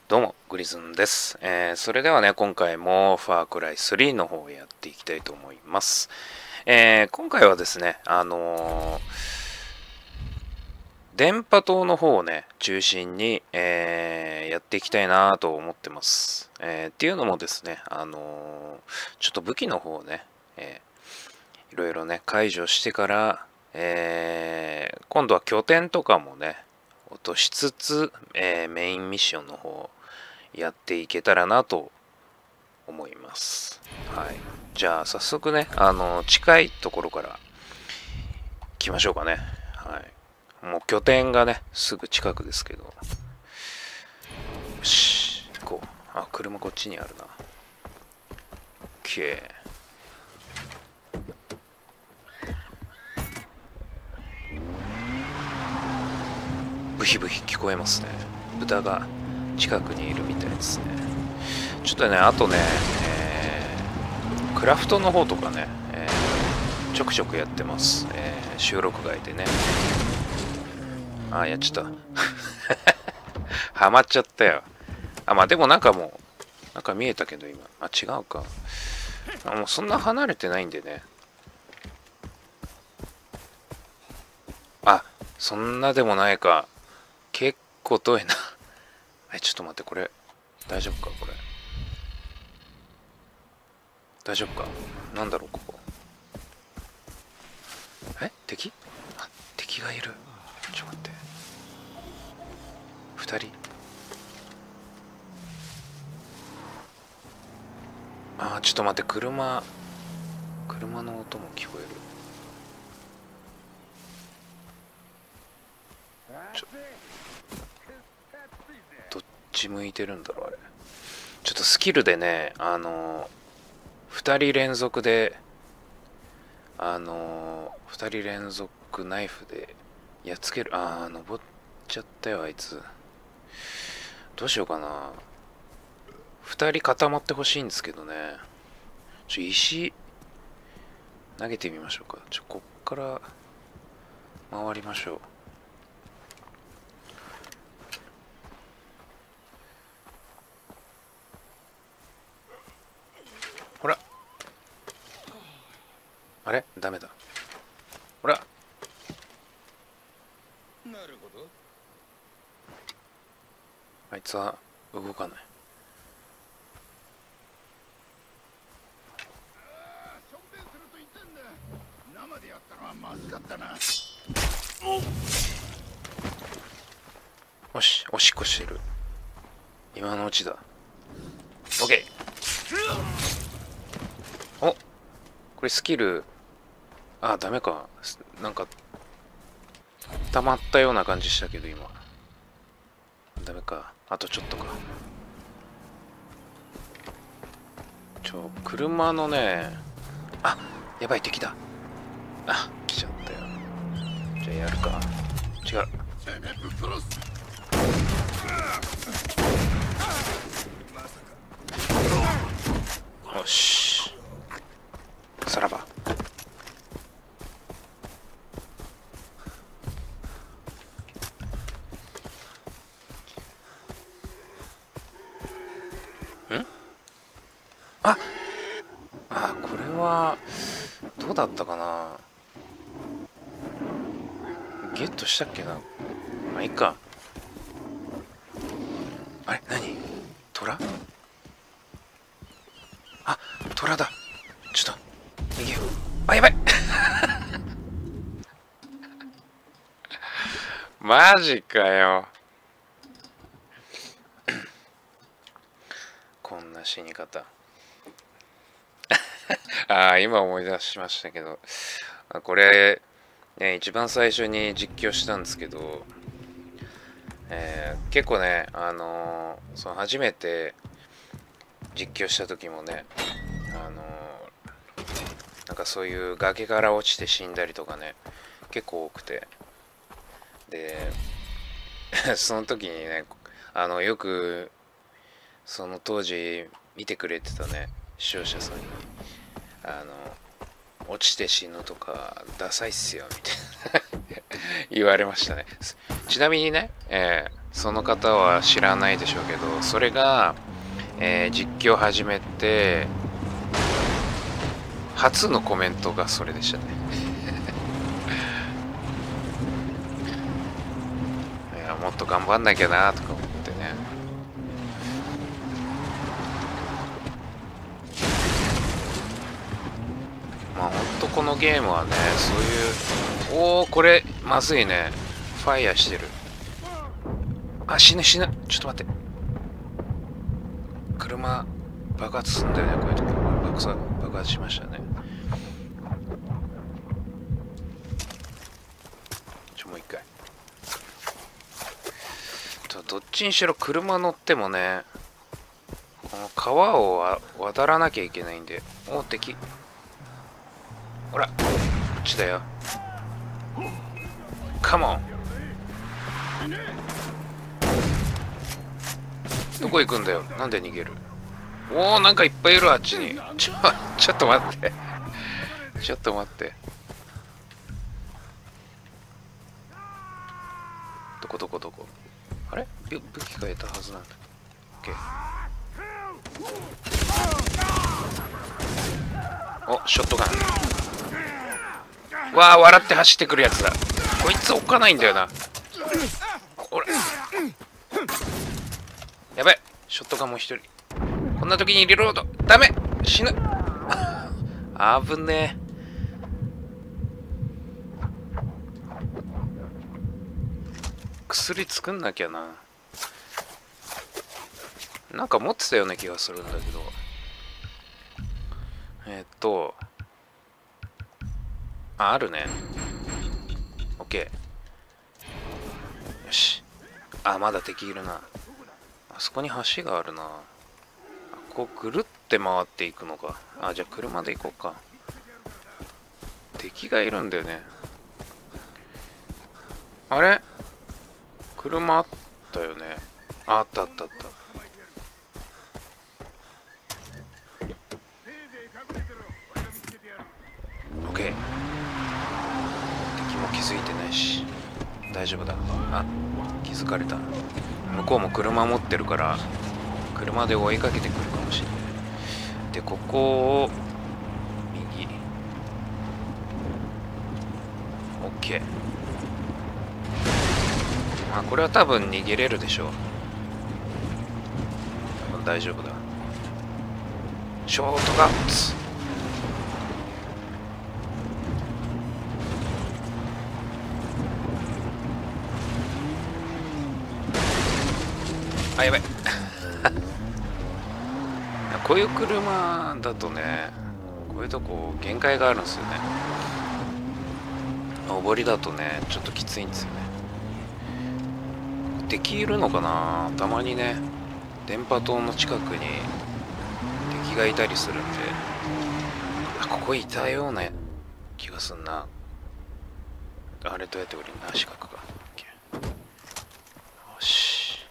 どうも、グリズンです。それではね、今回もファークライ3の方をやっていきたいと思います。今回はですね、電波塔の方をね、中心に、やっていきたいなと思ってます。っていうのもですね、ちょっと武器の方をね、いろいろね、解除してから、今度は拠点とかもね、落としつつ、メインミッションの方やっていけたらなと思います。はい。じゃあ早速ね、近いところから来ましょうかね。はい。もう拠点がね、すぐ近くですけど。よし、行こう。あ、車こっちにあるな。OK。ブヒブヒ聞こえますね。豚が近くにいるみたいですね。ちょっとね、あとね、クラフトの方とかね、ちょくちょくやってます。収録外でね。あ、やっちゃった。ハマっちゃったよ。あ、まあでもなんかもう、なんか見えたけど今。あ、違うか。あ、もうそんな離れてないんでね。あ、そんなでもないか。結構遠いな。ちょっと待って、これ、大丈夫かこれ。大丈夫かなんだろう、ここ。敵？あ、敵がいる。ちょっと待って。二人。あ、ちょっと待って、車の音も聞こえる。どっち向いてるんだろう、あれ。ちょっとスキルでね、二人連続で、二人連続ナイフでやっつける。登っちゃったよ、あいつ。どうしようかな。二人固まってほしいんですけどね。石、投げてみましょうか。こっから回りましょう。ほら。あれダメだ。ほら。 なるほど。 あいつは動かない。 しょんべんすると言ってんだ。生でやったのはまずかったな。 よし、おしっこしてる。今のうちだ。オッケー。お、これスキル。あ、ダメか。なんか溜まったような感じしたけど今。ダメか。あとちょっとか。車のね。あ、やばい、敵だ。あ、来ちゃったよ。じゃあやるか。違う。 てめえぶっ殺す。 よし。さらば。これはどうだったかな。ゲットしたっけな。まあいいか。あれ何？虎？あ、虎だ。ちょっと逃げよう。あ、やばい。マジかよ。こんな死に方。今思い出しましたけど、これ、ね、一番最初に実況したんですけど、結構ね、その初めて実況した時もね、なんかそういう崖から落ちて死んだりとかね、結構多くて、で、その時にね、よく、その当時見てくれてたね、視聴者さんに、あの、落ちて死ぬとか、ダサいっすよ、みたいな言われましたね。ちなみにね、 その方は知らないでしょうけど、それが、実況始めて初のコメントがそれでしたね。いや、もっと頑張んなきゃなとか思ってね。まあほんとこのゲームはね、そういう、おお、これまずいね。ファイヤーしてる。あ、死ぬ死ぬ。ちょっと待って。車爆発すんだよね、こういう時。爆発しましたね。もう一回。どっちにしろ車乗ってもね、この川を渡らなきゃいけないんで。お、敵。ほら、こっちだよ。カモン。どこ行くんだよ。なんで逃げる。おお、なんかいっぱいいる、あっちに。ちょっと待って。ちょっと待って。どこあれ、武器が得たはずなんだ。オッケー。お、ショットガン。わあ、笑って走ってくるやつだ。こいつ置かないんだよな。おら、やばい。ショットガンもう一人。こんな時にリロード。ダメ、死ぬ。危ねえ。薬作んなきゃな。なんか持ってたような気がするんだけど。あるね。オッケー。よし。あ、まだ敵いるな。あそこに橋があるな。こうぐるって回っていくのか。あ、じゃあ車で行こうか。敵がいるんだよね。あれ、車あったよね。あったあったあった。オッケー。敵も気づいてないし大丈夫だ。あ、気づかれた。向こうも車持ってるから車で追いかけてくるかもしれない。で、ここを右。オッケー。まあこれは多分逃げれるでしょう。多分大丈夫だ。ショートガッツ。あ、やばい。こういう車だとね、こういうとこ限界があるんですよね。上りだとね、ちょっときついんですよね。敵いるのかな。たまにね、電波塔の近くに敵がいたりするんで。あ、ここいたような気がすんな。あれどうやって降りるんだ。四角か。よし。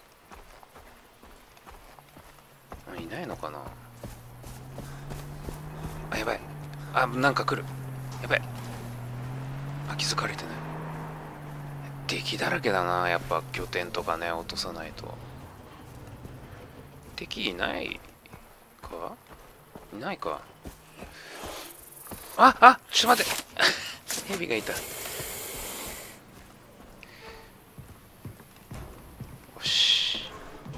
いないのかな。あ、やばい。あ、なんか来る。やばい。あ、気づかれてない。敵だらけだな。やっぱ拠点とかね、落とさないと。敵いないか。いないか。あ、ちょっと待って。蛇がいた。よし。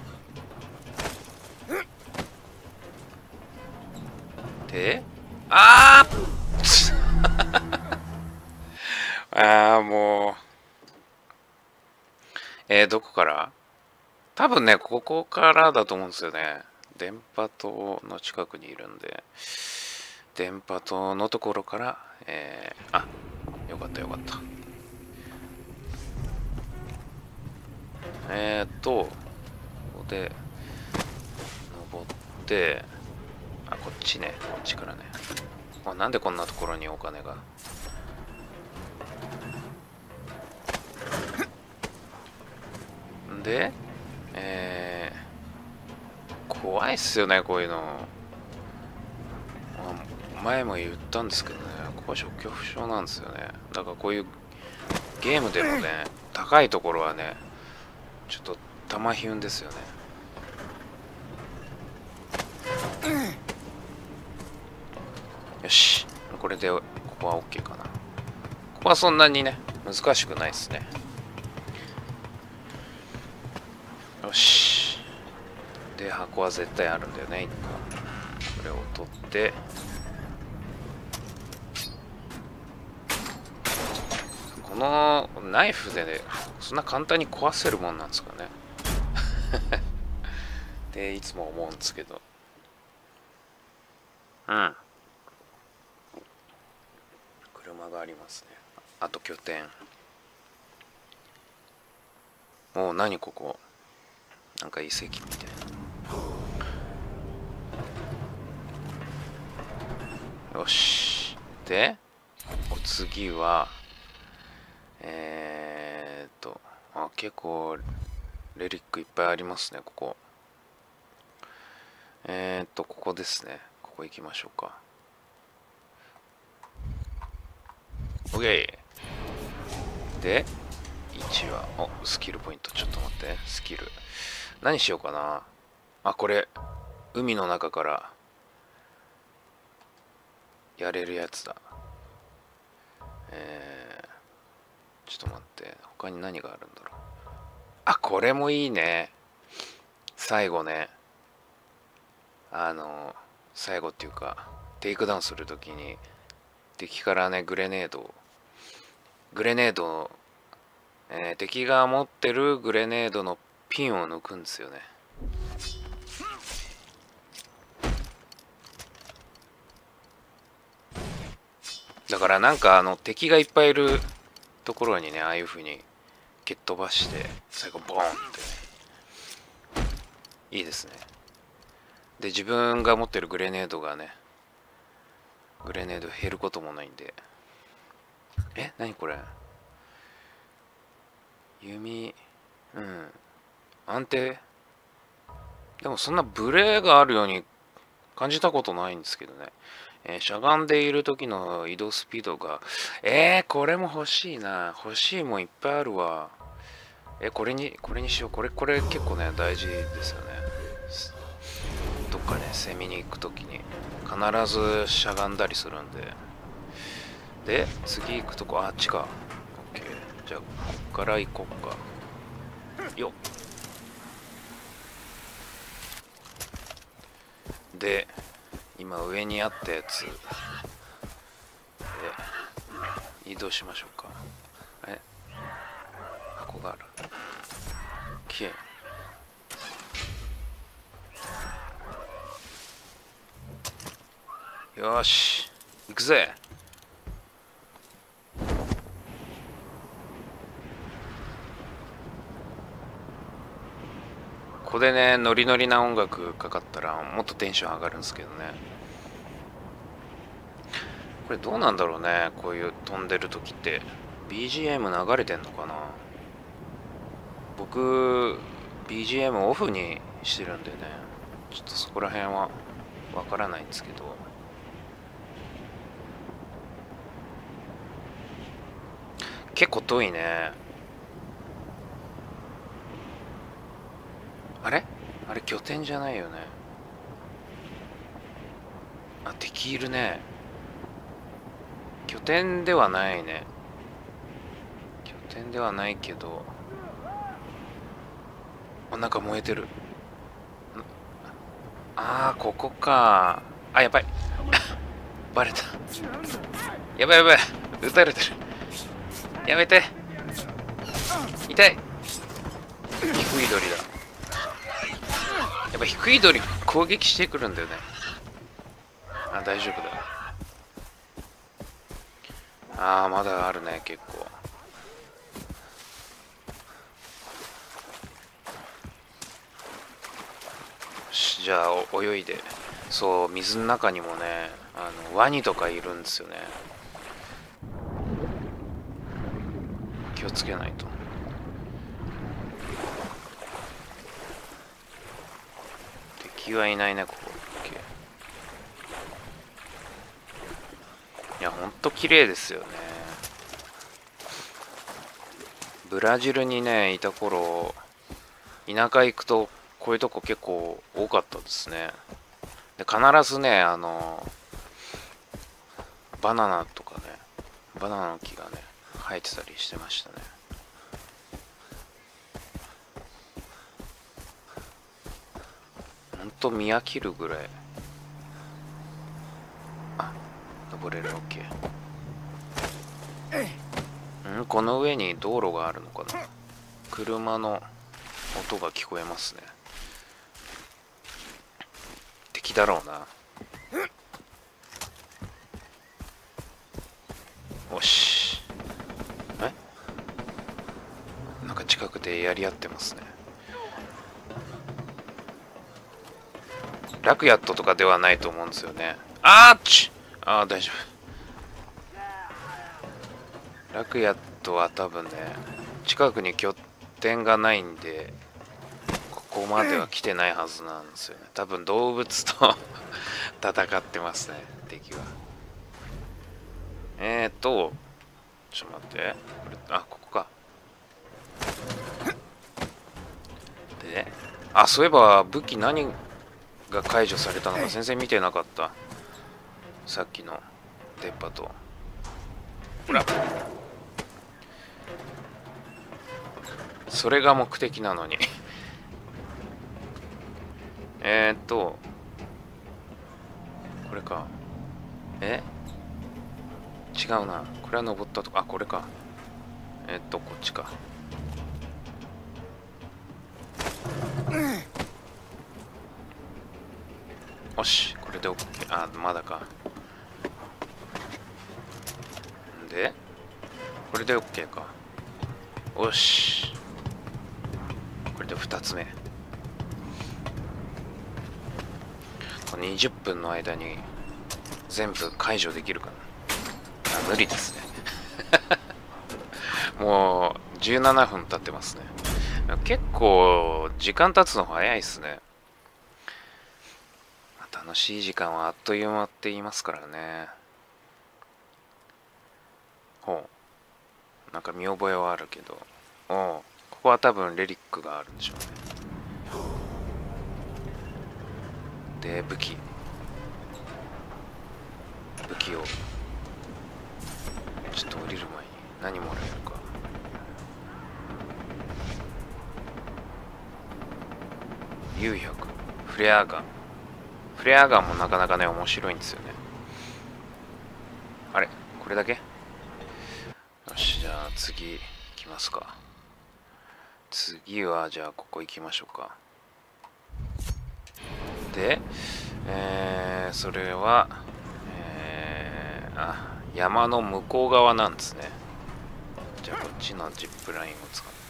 で、もう。どこから。多分ね、ここからだと思うんですよね。電波塔の近くにいるんで。電波塔のところから、あ、よかったよかった。ここで、登って、あ、こっちね。こっちからね。あ、なんでこんなところにお金が。で、怖いっすよね、こういうの。前も言ったんですけどね、高所恐怖症なんですよね。だからこういうゲームでもね、高いところはね、 ちょっと玉ヒュンですよね。よし、これでここは OK かな。ここはそんなにね難しくないですね。よし、で箱は絶対あるんだよね。1個これを取って、このナイフでねそんな簡単に壊せるもんなんですかねっていつも思うんですけど。車がありますね。あと拠点。おお、何ここ、なんか遺跡みたいな。よし、でお次は結構レリックいっぱいありますね。ここここですね。ここ行きましょうか。 OK で1はスキルポイント。ちょっと待って、スキル何しようかな。あ、これ海の中からやれるやつだ。ちょっと待って、他に何があるんだろう。あ、これもいいね。最後ね、最後っていうかテイクダウンするときに敵からねグレネード、敵が持ってるグレネードのピンを抜くんですよね。だからなんか敵がいっぱいいるところにね、ああいう風に蹴っ飛ばして最後ボーンって、いいですね。で自分が持ってるグレネードがね、グレネード減ることもないんで。何これ、弓、安定。でもそんなブレがあるように感じたことないんですけどね。しゃがんでいる時の移動スピードが、これも欲しいな。欲しいもんいっぱいあるわ。これにしよう。これ結構ね大事ですよね。どっかね攻めに行く時に必ずしゃがんだりするんで。で次行くとこあっちか。 OK、 じゃあこっから行こうか。よっ。で今上にあったやつで移動しましょうか。箱がある。OK、よし行くぜ。ここでねノリノリな音楽かかったらもっとテンション上がるんですけどね。これどうなんだろうね。こういう飛んでる時って BGM 流れてんのかな。僕 BGM オフにしてるんでね、ちょっとそこら辺はわからないんですけど。結構遠いね。あれ拠点じゃないよね。あ、敵いるね。拠点ではないね。拠点ではないけど、なんか燃えてる。あー、ここか。あ、やばいバレた。やばい、撃たれてる。やめて、痛い。低い鳥だ。やっぱ低い鳥攻撃してくるんだよね。あ、大丈夫だ。あー、まだあるね結構。じゃあ泳いで。そう、水の中にもねワニとかいるんですよね。気をつけないと。敵はいないねここ。いやほんと綺麗ですよね。ブラジルにねいた頃田舎行くとこういうとこ結構多かったですね。で必ずねバナナとかね、バナナの木がね生えてたりしてましたね。ほんと見飽きるぐらい。あ、登れる。 OK。 この上に道路があるのかな。車の音が聞こえますね。敵だろうな。よし。なんか近くでやり合ってますね。ラクヤットとかではないと思うんですよね。あーちあー大丈夫。ラクヤットは多分ね近くに拠点がないんでここまでは来てないはずなんですよね。多分動物と戦ってますね敵は。ちょっと待って、ここか。でそういえば武器何が解除されたのか全然見てなかった。さっきの電波とほらそれが目的なのにこれか。違うな。これは登ったとこ。これか。こっちか。よし、これで OK。まだか。でこれで OK か。よし、これで2つ目。20分の間に全部解除できるかな。無理ですねもう17分経ってますね。結構時間経つの早いっすね。楽しい時間はあっという間って言いますからね。なんか見覚えはあるけど、ここは多分レリックがあるんでしょうね。で武器をちょっと降りる前に何もらえるか。U100 フレアガンもなかなかね面白いんですよね。これだけ。よし、じゃあ次行きますか。次はじゃあここ行きましょうか。でそれは山の向こう側なんですね。じゃあこっちのジップラインを使って